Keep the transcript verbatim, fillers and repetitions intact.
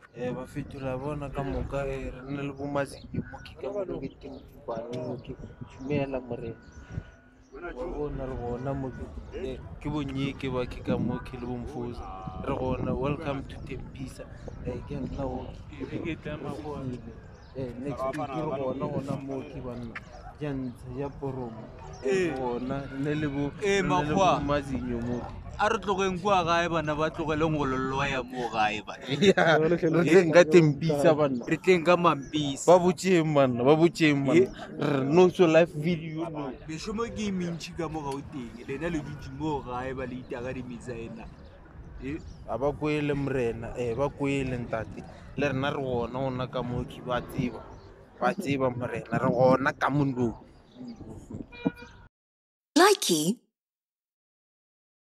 eh ba fetola bona ka moka eh re na le bo mazinyo mo ke ka mo ke teng bane mo ke dumela morena wa bona re gona mo ke eh, ke bonyeke ba ke ka mo ke le bomfosi re gona welcome to Tembisa eh ke nna o ke tla eh next week re gona gona mo ke banna ya ntsha ya poromo eh gona ne le bo Eh, re na le bo Makgwa. mazinyo mo A re tlogeng kwa gae bana ba tlogele ngolollo ya mo gae ba. ya re tleng ka Tembisa banna Re tleng ka mampisi. ba botseng banna ba botseng banna re no so live video no Meshomo ke e mentši ka mo Gauteng. Lena le dutse mo gae ba le itaka di designer. Eh, a ba kwele morena eh ba kwele ntate le rena re gona gona ka mo ke ba tseba ba tseba morena re gona ka mono Likey